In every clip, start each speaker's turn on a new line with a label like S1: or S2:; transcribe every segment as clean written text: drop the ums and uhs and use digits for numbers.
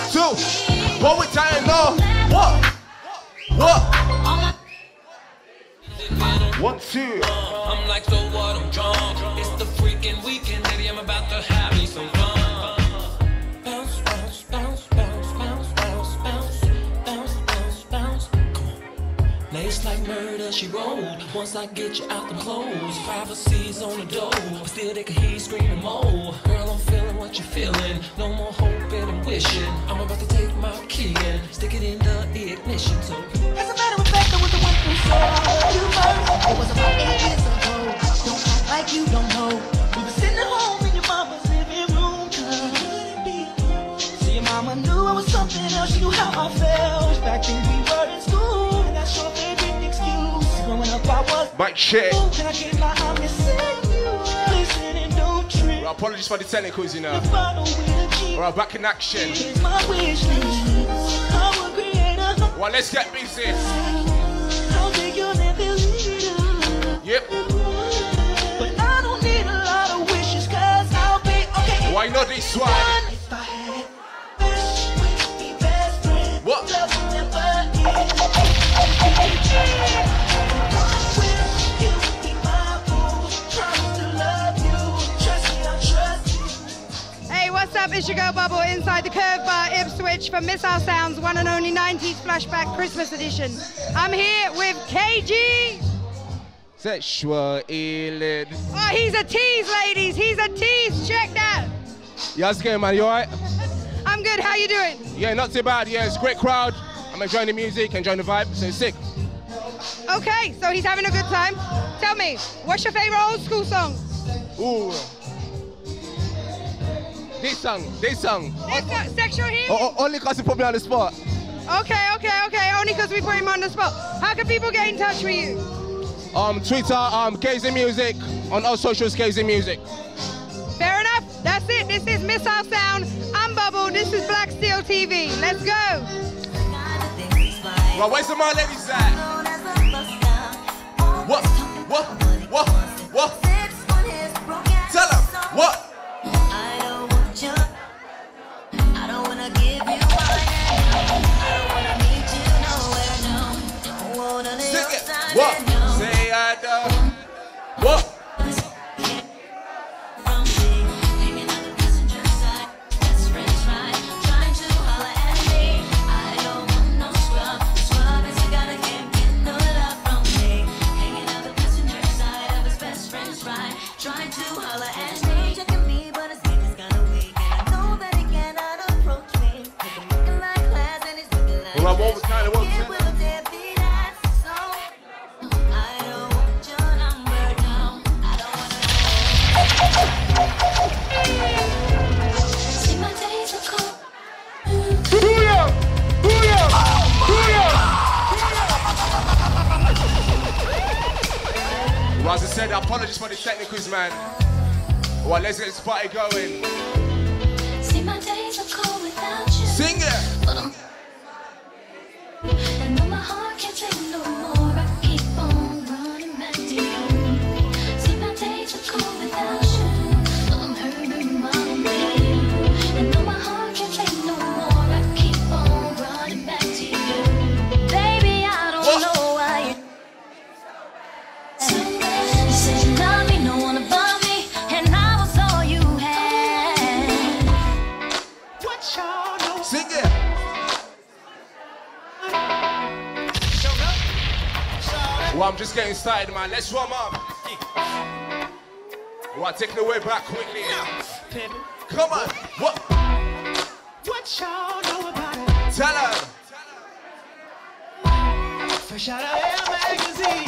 S1: two. One more time, no. What? 1, 2.
S2: I'm like, so what? I'm drunk. It's the freaking weekend, baby. I'm about to have me some fun. Bounce, bounce, bounce, bounce, bounce, bounce, bounce, bounce, bounce, bounce. Come on. Lace like murder, she rolled. Once I get you out the clothes, privacy's on the door. Still they can hear you screaming more. Girl, I'm feeling what you're feeling. No more hoping and wishing. I'm about to take my key and stick it in the ignition. So
S3: as a matter of fact, I was the one who saw you first. It was about 8 years ago. Don't act like you don't know. We were sitting at home in your mama's living room. See, your mama knew I was something else. She knew how I felt. Back then we were in school, and that's your favorite excuse. Growing up, I was
S1: Mic check.
S3: and I gave my I'm missing you. Listen and don't trip.
S1: Well, apologies for the technicals, you know.
S3: Follow with a G.
S1: Alright, back in action.
S3: Here's my wish list. I would create a
S1: Well, let's get busy.
S3: I'll take your little leader.
S1: Yep.
S3: But I don't need a lot of wishes, cause I'll be okay.
S1: Why not this one?
S3: If I had best, we'd be best friends.
S1: What?
S3: Love never ends. You be my boo. Promise to love you. Trust me, I'll trust you.
S4: Hey, what's up? It's your girl Bubble inside the Curve Bar Ipswich for Missile Sound's one and only 90s Flashback Christmas edition. I'm here with KG.
S1: Sexual healing.
S4: Oh, he's a tease, ladies. He's a tease. Check that.
S1: Yeah, how's it going, man? You alright?
S4: I'm good. How you doing?
S1: Yeah, not too bad. Yeah, it's a great crowd. I'm enjoying the music, enjoying the vibe, so it's sick.
S4: Okay, so he's having a good time. Tell me, what's your favorite old school song?
S1: Ooh. This song.
S4: Sexual healing?
S1: Only because you put me on the spot.
S4: Okay. Only because we put him on the spot. How can people get in touch with you?
S1: Twitter, KZ Music. On all socials, KZ Music.
S4: Fair enough. That's it. This is Missile Sound. I'm Bubble. This is Black Steel TV. Let's go.
S1: Well, where's the more ladies at? What? Tell them. What? What? Say I don't. What? Well, what was kind of what was it? Well, as I said, apologies for the technicals, man. Well, let's get this party going.
S5: See, my days are cold without you.
S1: Sing it!
S5: And though my heart can't take no more, I keep on running back to you. See, my days are cold without you. I'm hurting my way. And though my heart can't take no more, I keep on running back to you. Baby, I don't know why you said you love me, no one above me, and I was all you had.
S3: What y'all know?
S1: Sing it! Well, I'm just getting started, man. Let's warm up. Well, taking the way back quickly. Come on. What
S3: y'all know about it?
S1: Tell her.
S3: Fresh out of Air magazine.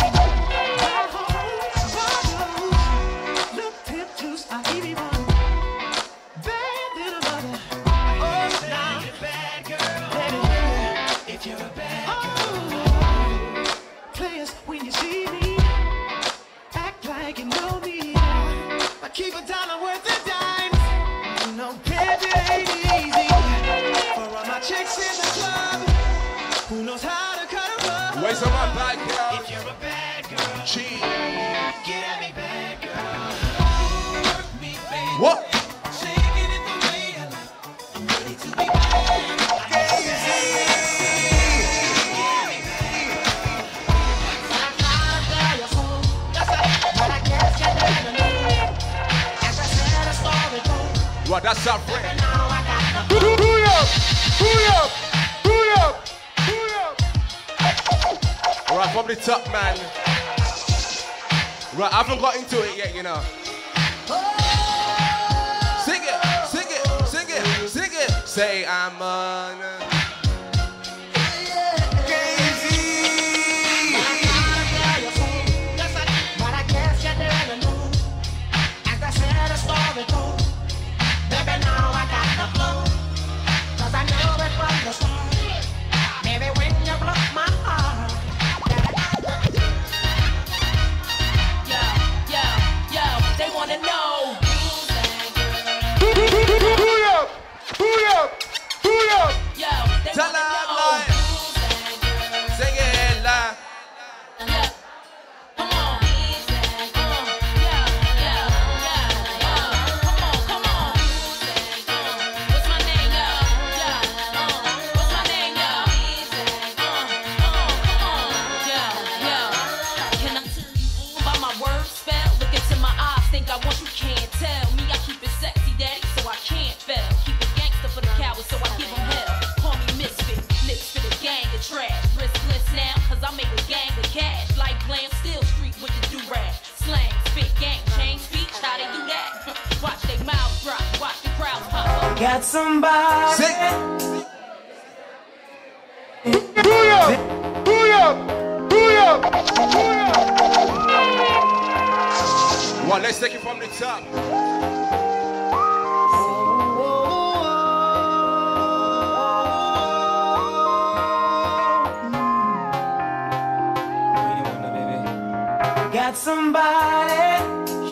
S3: Look, tip juice, I give you one. Bad little mother. Oh, now you're a bad girl. If you're a bad girl. Players, when you see me, act like you know me. I keep a dollar worth of dimes. You know, baby, ain't easy. For all my chicks in the club, who knows how to cut them up?
S1: Where's my bad girl?
S3: If you're a bad girl,
S1: Cheese.
S3: get at me, bad girl. Work me, baby.
S1: What?
S3: Shaking it the way I like. I'm ready to be bad.
S1: That's our friend. Right, from the top, man. Right, I haven't got into it yet, you know. Sing it, sing it, sing it, sing it. Say I'm on.
S3: But I guess you didn't know. As I said, the story goes. Baby, now I got the flow. 'Cause I know it from the start. Maybe when you broke my heart.
S2: Yo, they wanna know. Yo, they
S1: Tell
S2: wanna
S1: her
S2: know.
S1: like, sing it like.
S2: Yeah. Come on. Come on. What's my name, yo? What's my name, yo? Can I tell you by my word spell? Look into my eyes, think I want you, can't tell. Me, I keep it sexy, daddy, so I can't fail. Keep it gangster for the cowards, so I give them hell. Call me misfit, lips for the gang of trash. Riskless now, 'cause I make a gang of cash. Like glam, still street with the do-rag. Slang, spit, gang, change speech, how they do that? Watch they mouths drop, watch the crowds pop up.
S3: Got somebody.
S1: Sing. Well, let's take it from the top.
S3: Got somebody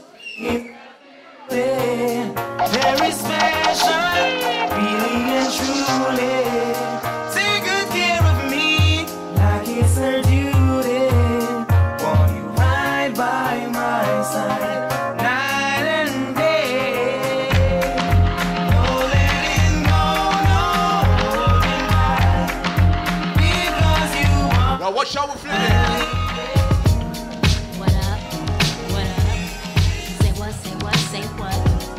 S3: very special, really and truly. Take good care of me like it's her duty. Want you right by my side, night and day. No letting go, no holding back, because you want.
S1: Now watch how we flip it.
S5: What up? What up? Say what? Say what? Say what?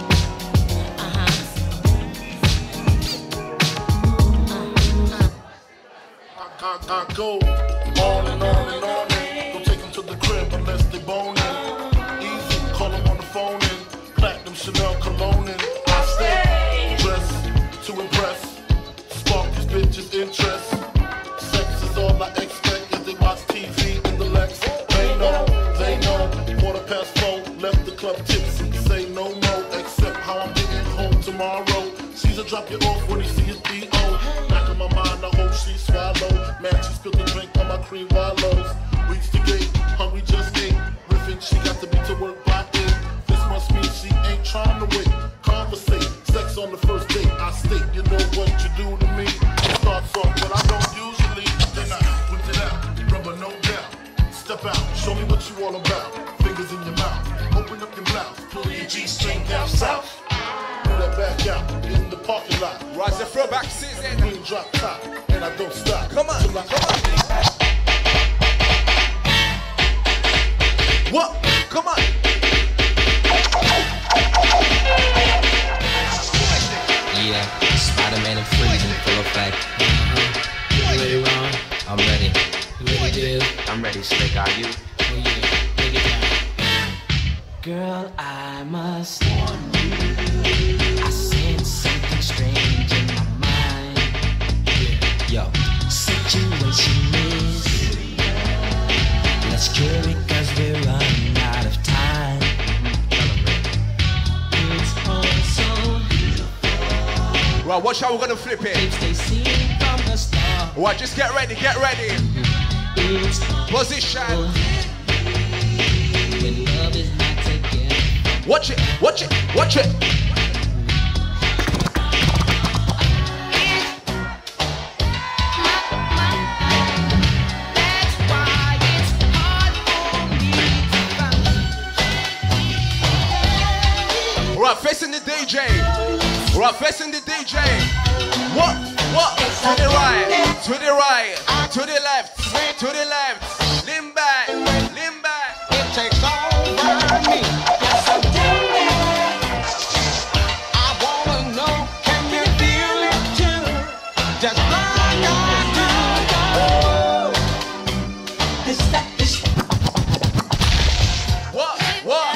S6: I go on and on and on and don't take them to the crib unless they boning. Easy, call them on the phone and platinum Chanel cologne and I stay dressed to impress, spark these bitches' interest. Sex is all I expect as they watch TV in the Lex. They know, 4:04, left the club tipsy. Say no more, except how I'm getting home tomorrow. Caesar drop you off when he see his B.O. Back in my mind, I hope she swallow. Man, she spilled the drink on my cream wallows. Reach the gate, hungry just ate. Riffin', she got to be to work by 8. This must mean she ain't trying to wait. Conversate, sex on the first date. I state, you know what you do to me. It starts off, but I don't usually. Then I whip it out, rubber no doubt. Step out, show me what you all about. Fingers in your mouth, open up your blouse, pull your G-string down south. Pull that back out in the parking lot.
S1: Rise the throwback season.
S6: Green drop top, and I don't stop.
S1: Come on,
S6: till I
S1: come on. What? Come on.
S7: Yeah, Spider-Man and Freeze in full effect.
S8: You ready, Ron?
S7: I'm ready.
S8: You ready, Div?
S7: I'm ready, Slick. Are you?
S8: Oh yeah, take it down.
S3: Girl, I must warn you. I sense something strange in my mind.
S7: Yo,
S3: Situation is. Let's cure it 'cause we're running out of time. It's all so
S1: Right, watch how we're gonna flip it.
S3: they see it from the start.
S1: Right, just get ready, get ready.
S3: It's
S1: Position.
S3: when love is not together.
S1: Watch it, watch it, watch it.
S3: That's why it's hard for me to find.
S1: Right, facing the DJ. Right, facing the DJ. What? To the right, to the right, to the left, to the left. Lean back, lean back.
S3: It takes over me. Yes, I do. I wanna
S1: What?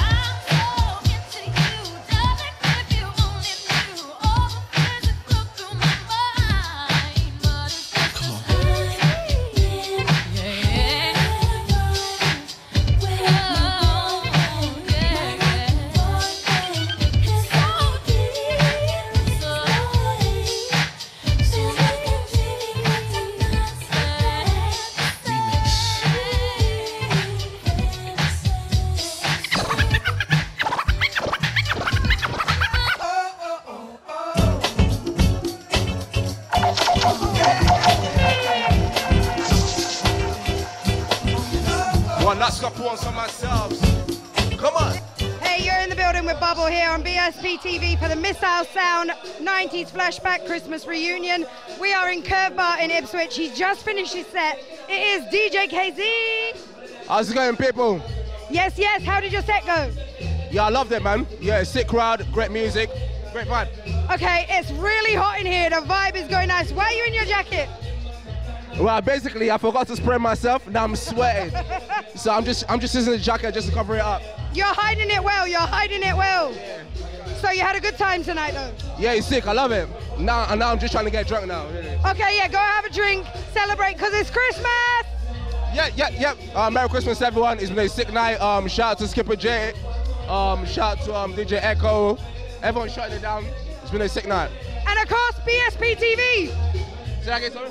S1: One that's got put on some ourselves. Come on.
S4: Hey, you're in the building with Bubble here on BSP TV for the Missile Sound 90s Flashback Christmas Reunion. We are in Curve Bar in Ipswich. He's just finished his set. It is DJ KZ.
S9: How's it going, people?
S4: Yes, yes. How did your set go?
S9: Yeah, I loved it, man. Yeah, sick crowd, great music, great vibe.
S4: Okay, it's really hot in here. The vibe is going nice. Why are you in your jacket?
S9: Well, basically, I forgot to spray myself. Now I'm sweating, so I'm just using the jacket just to cover it up.
S4: You're hiding it well. You're hiding it well. Yeah. So you had a good time tonight, though.
S9: Yeah, it's sick. I love it. Now I'm just trying to get drunk now. Really.
S4: Okay, yeah, go have a drink, celebrate, because it's Christmas.
S9: Yeah. Merry Christmas, everyone. It's been a sick night. Shout out to Skipper J. Shout out to DJ Echo. Everyone shutting it down. It's been a sick night.
S4: And of course, BSP TV.
S9: Say that again, sorry?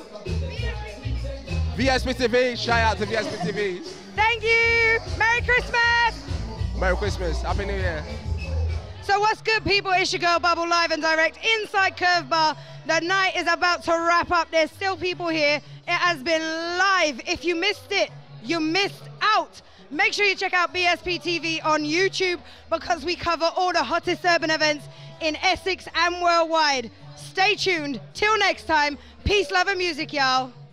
S9: VSP TV. Shout out to VSP TV.
S4: Thank you. Merry Christmas.
S9: Merry Christmas. Happy New Year.
S4: So what's good, people? It's your girl Bubble, live and direct inside Curve Bar. The night is about to wrap up. There's still people here. It has been live. If you missed it, you missed out. Make sure you check out BSP TV on YouTube because we cover all the hottest urban events in Essex and worldwide. Stay tuned. Till next time, peace, love, and music, y'all.